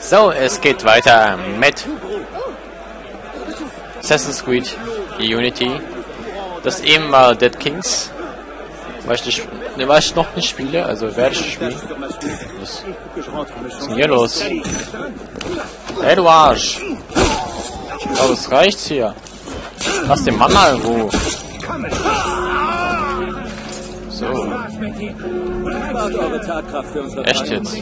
So, es geht weiter mit Assassin's Creed Unity. Das eben war Dead Kings. Weil ich noch nicht spiele, also werde ich spielen. Was ist denn hier los? Hey, du Arsch! Aber es reicht hier. Lass den Mann mal in Ruhe. So. Echt jetzt?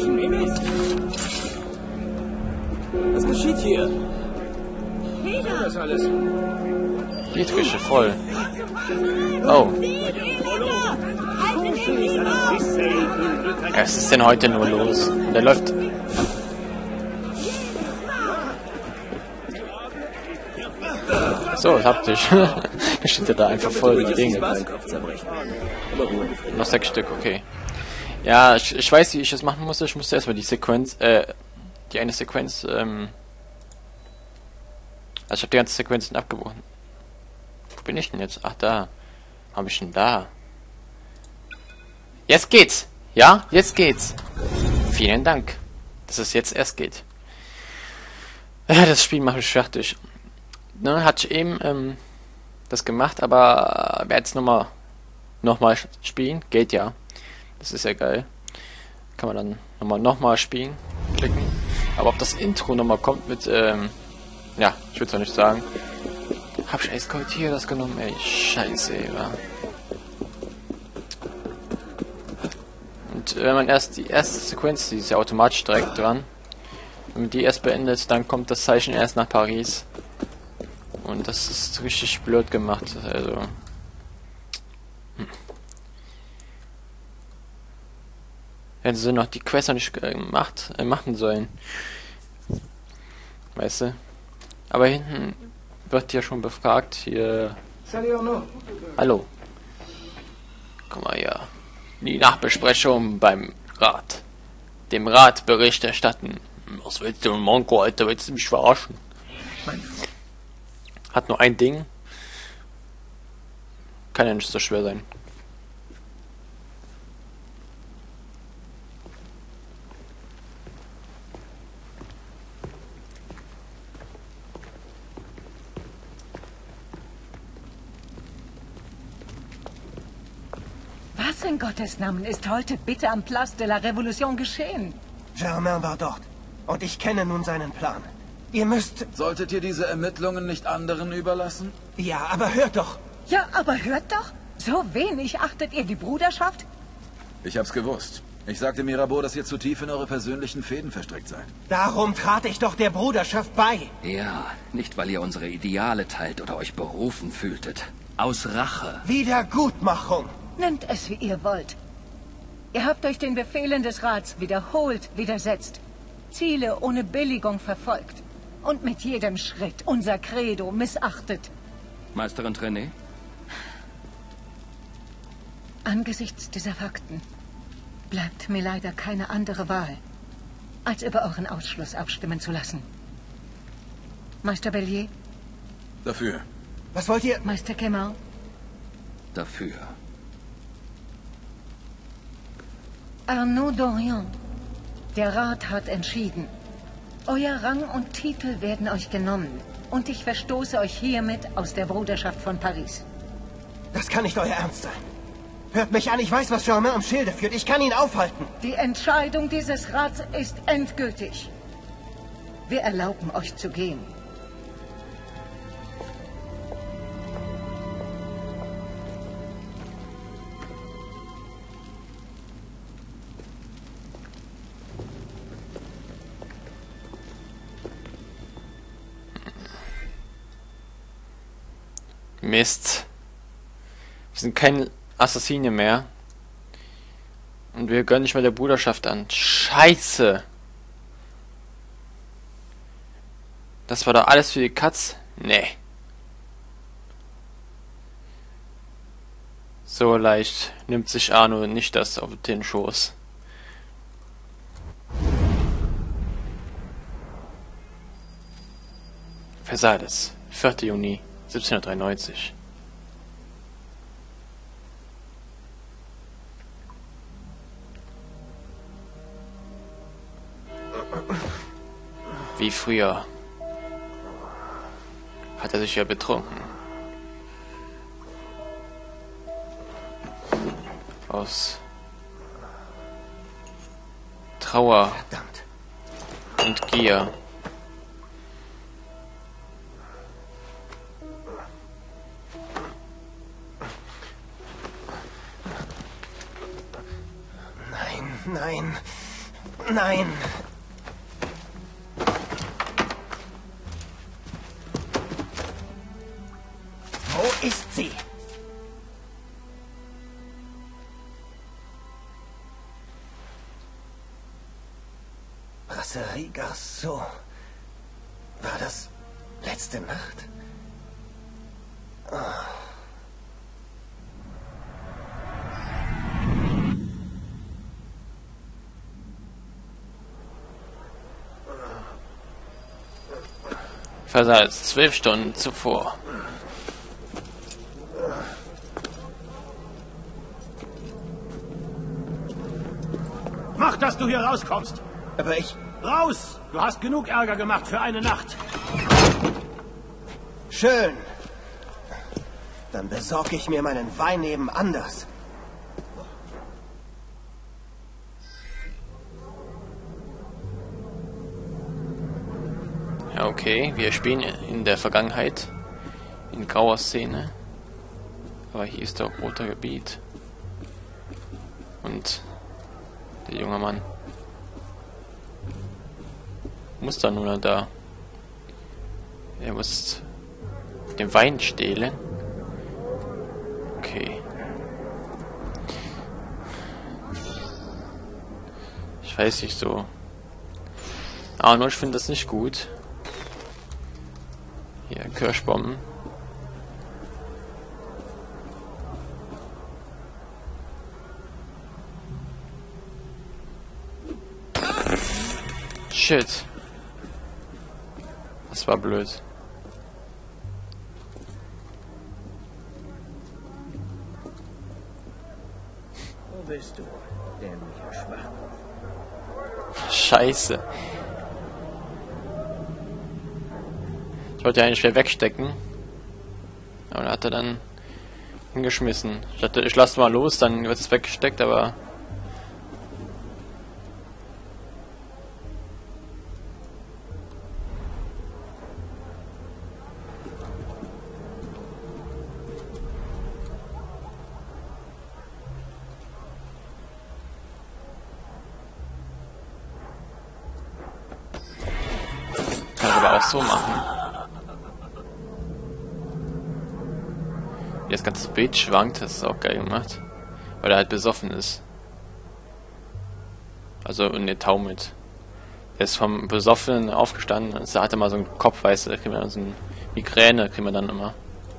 Was geschieht hier? Das alles. Die Tische voll. Oh. Was ist denn heute nur los? Der läuft. So, habt ich. Steht da einfach voll die Dinge. Noch 6 Stück, okay. Ja, ich weiß, wie ich das machen musste. Ich musste erstmal die Sequenz, die eine Sequenz, also ich habe die ganze Sequenz abgebrochen. Wo bin ich denn jetzt? Ach, da. Habe ich denn da? Jetzt geht's! Ja, jetzt geht's! Vielen Dank, dass es jetzt erst geht. Ja, das Spiel mache ich fertig. Ne, hatte ich eben das gemacht, aber wer jetzt nochmal spielen? Geht ja. Das ist ja geil. Kann man dann nochmal spielen. Klicken. Aber ob das Intro nochmal kommt mit, ja, ich würde es ja nicht sagen. Hab ich eiskalt hier das genommen, ey. Scheiße, ey, ja. Und wenn man erst die erste Sequenz, die ist ja automatisch direkt dran. Wenn man die erst beendet, dann kommt das Zeichen erst nach Paris. Und das ist richtig blöd gemacht, also. Hätten sie noch die Quest noch nicht machen sollen. Weißt du? Aber hinten wird ja schon befragt, hier. Hallo. Guck mal hier. Die Nachbesprechung beim Rat. Dem Rat Bericht erstatten. Was willst du, Monko, Alter? Willst du mich verarschen? Hat nur ein Ding. Kann ja nicht so schwer sein. Was in Gottes Namen ist heute bitte am Place de la Révolution geschehen? Germain war dort. Und ich kenne nun seinen Plan. Ihr müsst... Solltet ihr diese Ermittlungen nicht anderen überlassen? Ja, aber hört doch. Ja, aber hört doch. So wenig achtet ihr die Bruderschaft? Ich hab's gewusst. Ich sagte Mirabeau, dass ihr zu tief in eure persönlichen Fäden verstrickt seid. Darum trat ich doch der Bruderschaft bei. Ja, nicht weil ihr unsere Ideale teilt oder euch berufen fühltet. Aus Rache. Wiedergutmachung. Nennt es, wie ihr wollt. Ihr habt euch den Befehlen des Rats wiederholt widersetzt. Ziele ohne Billigung verfolgt. Und mit jedem Schritt unser Credo missachtet. Meisterin Trenet? Angesichts dieser Fakten bleibt mir leider keine andere Wahl, als über euren Ausschluss abstimmen zu lassen. Meister Bellier? Dafür. Was wollt ihr... Meister Kemal? Dafür. Arnaud Dorian, der Rat hat entschieden. Euer Rang und Titel werden euch genommen. Und ich verstoße euch hiermit aus der Bruderschaft von Paris. Das kann nicht euer Ernst sein. Hört mich an, ich weiß, was Germain am Schilde führt. Ich kann ihn aufhalten. Die Entscheidung dieses Rats ist endgültig. Wir erlauben euch zu gehen. Mist. Wir sind kein Assassine mehr. Und wir gönnen nicht mehr der Bruderschaft an. Scheiße. Das war doch alles für die Katz? Nee. So leicht nimmt sich Arno nicht das auf den Schoß. Versailles, 4. Juni 1793. Wie früher. Hat er sich ja betrunken. Aus Trauer Verdammt. und Gier. Nein. Nein. Wo ist sie? Brasserie Garçon. War das letzte Nacht? Versalz 12 Stunden zuvor. Mach, dass du hier rauskommst. Aber ich... Raus! Du hast genug Ärger gemacht für eine Nacht. Schön. Dann besorge ich mir meinen Wein eben anders. Ja, okay, wir spielen in der Vergangenheit. In grauer Szene. Aber hier ist doch roter Gebiet. Und der junge Mann muss dann nur da. Er muss den Wein stehlen. Okay. Ich weiß nicht so. Aber ich finde das nicht gut. Hier, Kirschbomben. Shit. Das war blöd. Wo bist du, dämlicher Schwachkopf? Scheiße. Ich wollte ja eigentlich schwer wegstecken. Aber da hat er dann hingeschmissen. Ich dachte, ich lasse mal los, dann wird es weggesteckt, aber... Kann ich aber auch so machen. Wie das ganze Bild schwankt, das ist auch geil gemacht. Weil er halt besoffen ist. Also in der taumelt. Er ist vom Besoffenen aufgestanden und da hat er mal so einen Kopf, weißt du, da kriegen wir dann so eine Migräne, kriegen wir dann immer.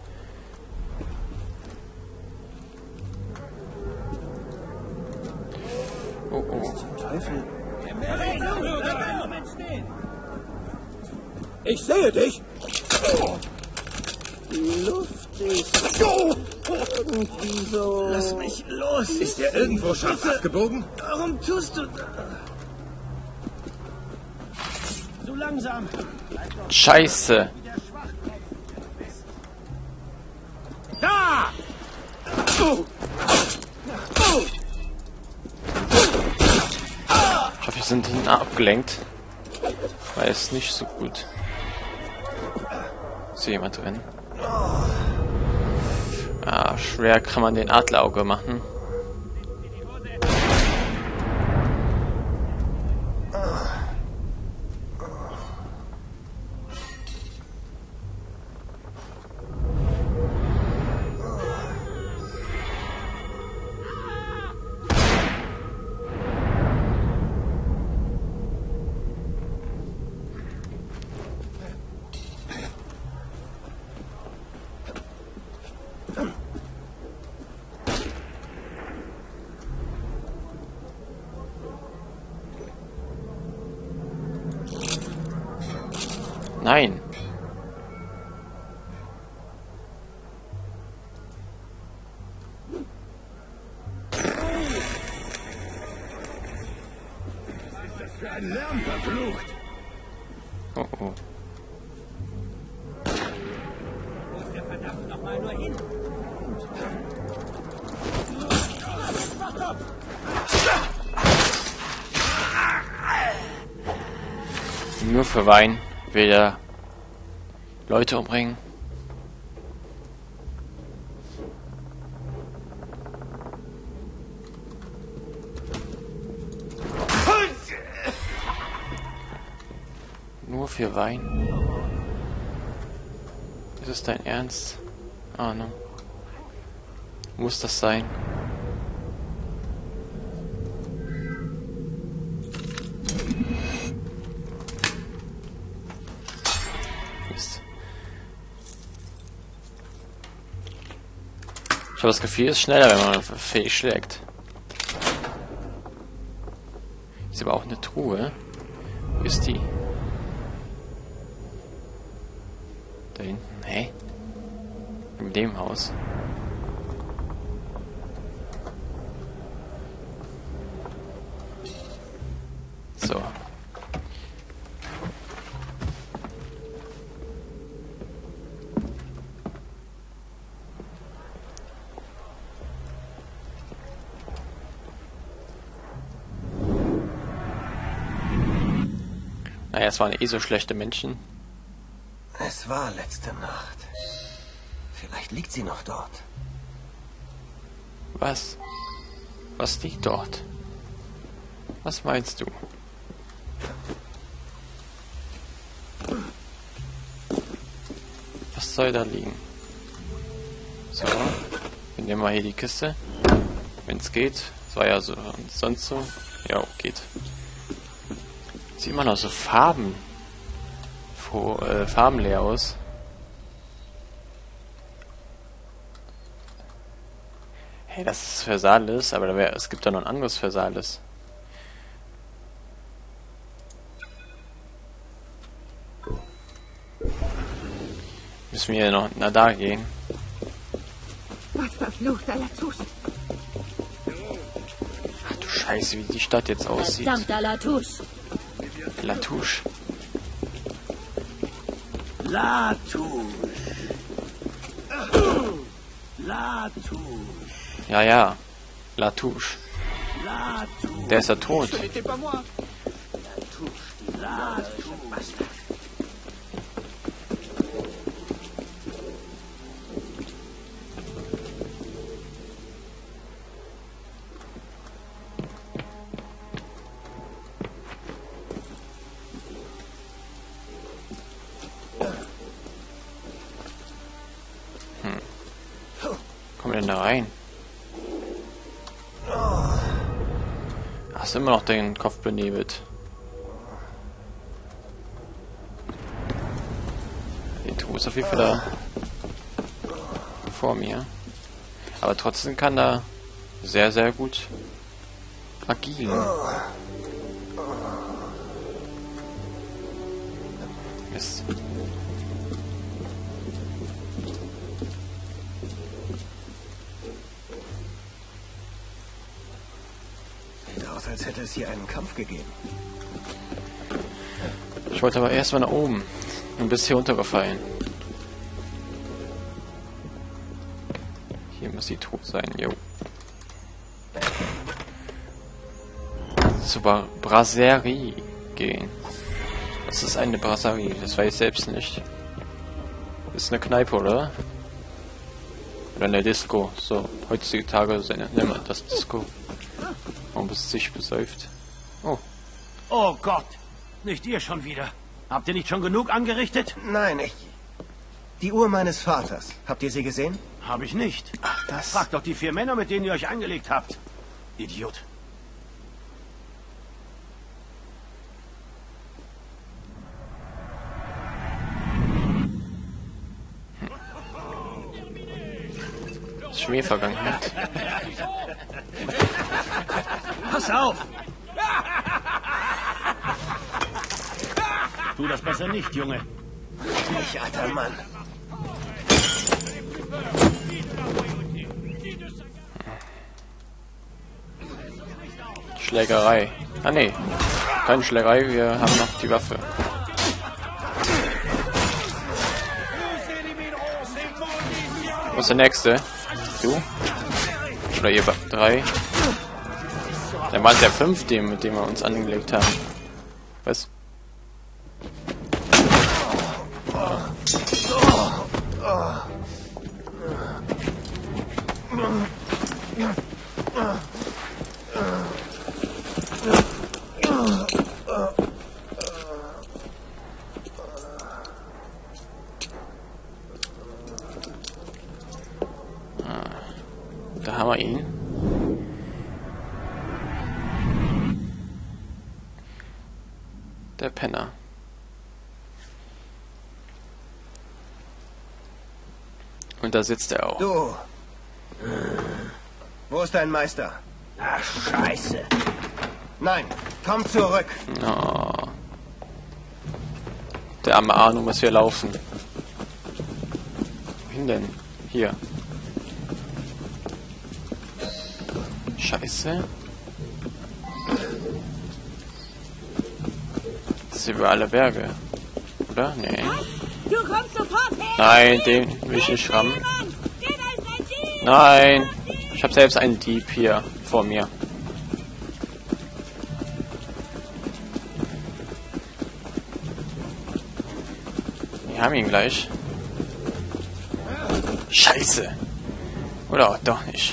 Oh oh. Teufel. Ich sehe dich. Die Luft ist irgendwie so... Lass mich los. Ist der irgendwo scharf abgebogen? Warum tust du das? So langsam. Scheiße. Da! Ich hoffe, wir sind hinten abgelenkt. Weil es nicht so gut. Ist hier jemand drin? Ah, schwer kann man den Adlerauge machen. Nein. Für ein Lärm verflucht. Oh oh. Nur für Wein will er Leute umbringen. Nur für Wein? Ist es dein Ernst? Ah, no. Muss das sein? Mist. Ich habe das Gefühl, es ist schneller, wenn man fähig schlägt. Ist aber auch eine Truhe. Wo ist die? Da hinten. Hä? In dem Haus. So. Naja, es waren eh so schlechte Menschen. Es war letzte Nacht. Vielleicht liegt sie noch dort. Was? Was liegt dort? Was meinst du? Was soll da liegen? So, wir nehmen mal hier die Kiste. Wenn es geht. Das war ja so sonst so. Ja, geht. Sieht immer noch so farbenleer aus. Hey, das ist Versalis, aber es gibt da noch ein anderes Versalis. Müssen wir noch da gehen? Was verfluchter Latouche. Ach du Scheiße, wie die Stadt jetzt aussieht. Verdammter Latouche. Latouche. Latouche. Latouche. Ja, ja. Latouche. Latouche. Der ist ja tot. Kommen wir denn da rein? Hast immer noch den Kopf benebelt. Die Truhe ist auf jeden Fall da vor mir. Aber trotzdem kann er sehr, sehr gut agieren. Mist. Als hätte es hier einen Kampf gegeben. Ich wollte aber erstmal nach oben und bis hier runtergefallen. Hier muss die tot sein, jo. Zur Brasserie gehen. Was ist eine Brasserie? Das weiß ich selbst nicht. Ist eine Kneipe, oder? Oder eine Disco. So, heutzutage nennt man das Disco. Warum bist du sich besäuft? Oh. Oh Gott! Nicht ihr schon wieder. Habt ihr nicht schon genug angerichtet? Nein, die Uhr meines Vaters. Habt ihr sie gesehen? Hab ich nicht. Ach, das. Fragt doch die 4 Männer, mit denen ihr euch angelegt habt. Idiot. Schmähvergangenheit. Pass auf! Tu das besser nicht, Junge. Ich, alter Mann. Schlägerei. Ah, nee. Keine Schlägerei, wir haben noch die Waffe. Wo ist der nächste? Du? Oder ihr drei? Dann waren es ja 5, mit dem wir uns angelegt haben. Was? Da haben wir ihn. Der Penner. Und da sitzt er auch. Du. Wo ist dein Meister? Ach, Scheiße. Nein, komm zurück. Oh. Der arme Arno muss hier laufen. Wohin denn? Hier. Scheiße. Das ist über alle Berge. Oder? Nee. Du kommst sofort her! Nein, den will ich nicht rammen. Nein! Ich habe selbst einen Dieb hier vor mir. Wir haben ihn gleich. Scheiße! Oder auch doch nicht.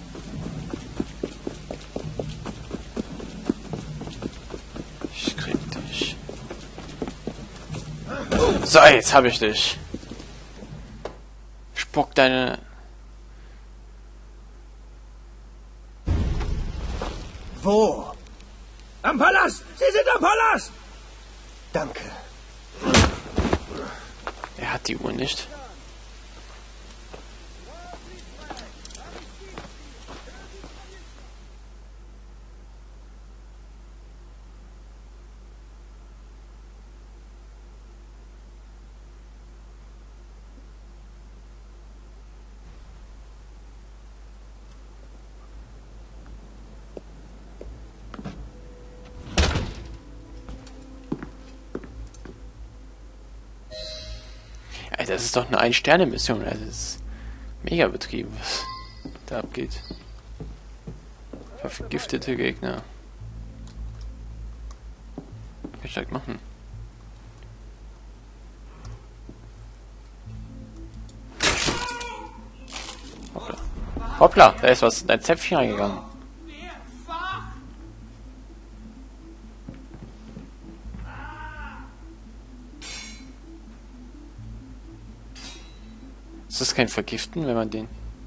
Ich krieg dich. So, jetzt habe ich dich. Spuck deine... Wo? Am Palast! Sie sind am Palast! Danke. Er hat die Uhr nicht. Alter, das ist doch eine Ein-Sterne-Mission. Also das ist mega betrieben, was da abgeht. Vergiftete Gegner. Was kann ich direkt machen? Hoppla. Hoppla, da ist was in ein Zäpfchen reingegangen. Ist das kein Vergiften, wenn man den...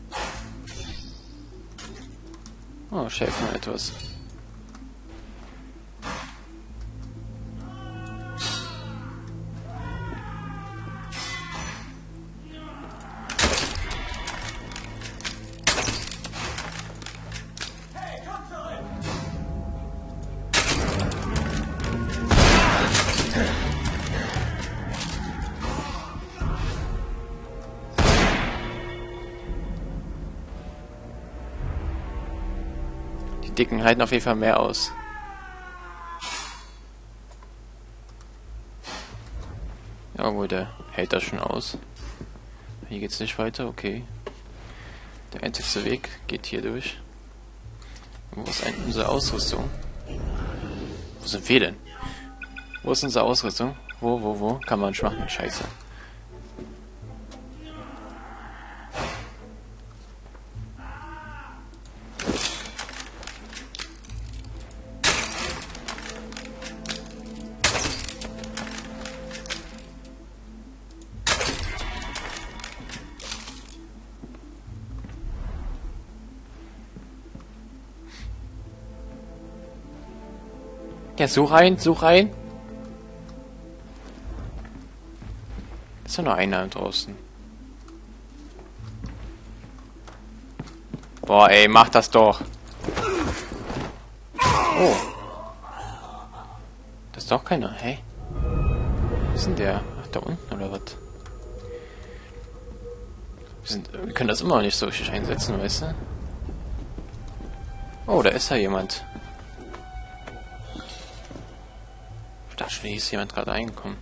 Oh, schäft mal etwas. Die Dicken halten auf jeden Fall mehr aus. Ja, wohl, der hält das schon aus. Hier geht's nicht weiter, okay. Der einzigste Weg geht hier durch. Wo ist eigentlich unsere Ausrüstung? Wo sind wir denn? Wo ist unsere Ausrüstung? Wo? Kann man nicht machen, scheiße. Ja, such rein. Ist doch nur einer draußen. Boah, ey, mach das doch. Oh. Das ist doch keiner, hey. Wo ist denn der? Ach, da unten oder was? Wir können das immer noch nicht so richtig einsetzen, weißt du? Oh, da ist ja jemand. Ich dachte schon, hier ist jemand gerade reingekommen.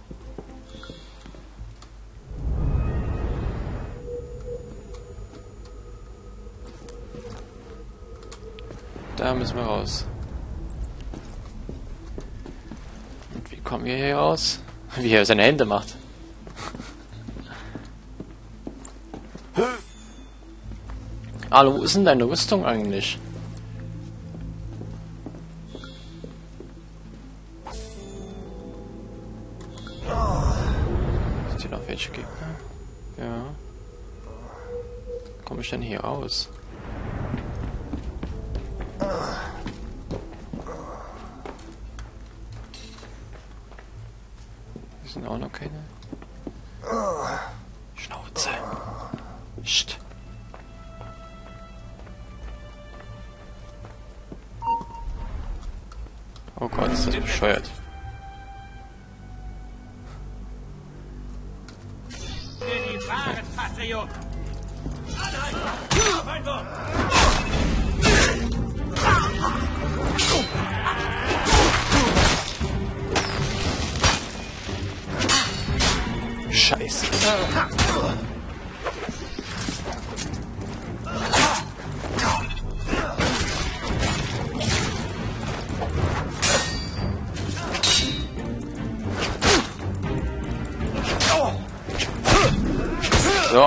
Da müssen wir raus. Und wie kommen wir hier raus? Wie er seine Hände macht. Hallo, wo ist denn deine Rüstung eigentlich? Sind hier noch welche Gegner? Ja. Komme ich denn hier raus? Hier sind auch noch keine. Schnauze. Psst. Oh Gott, ist das bescheuert. Die wahren Patrioten! Anhalten! Auf ein Wort! Scheiße. So.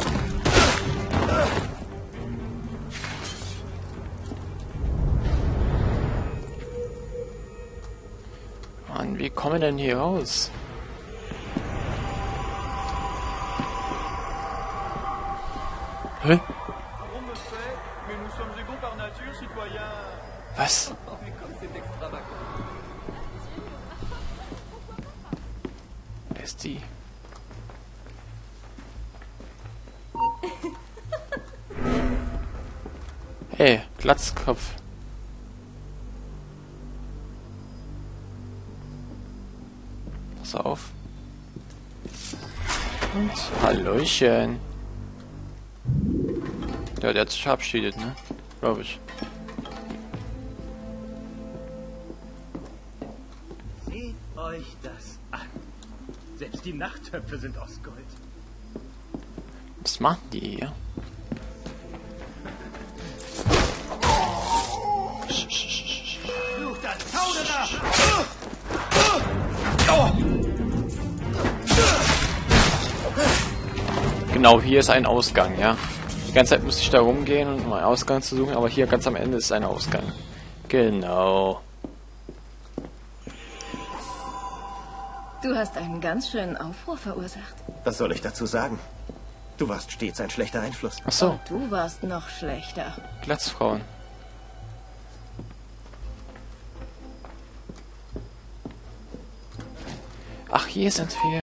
Mann, wie kommen wir denn hier raus? Hä? Was? Wer ist die? Hey, Glatzkopf. Pass auf. Und Hallöchen. Ja, der hat sich verabschiedet, ne? Glaube ich. Seht euch das an. Selbst die Nachttöpfe sind aus Gold. Was machen die hier? Fluch das Zauderer! Genau, hier ist ein Ausgang, ja. Die ganze Zeit musste ich da rumgehen, um einen Ausgang zu suchen, aber hier ganz am Ende ist ein Ausgang. Genau. Du hast einen ganz schönen Aufruhr verursacht. Was soll ich dazu sagen? Du warst stets ein schlechter Einfluss. Ach so, Du warst noch schlechter. Glatzfrauen. Ach, hier sind wir.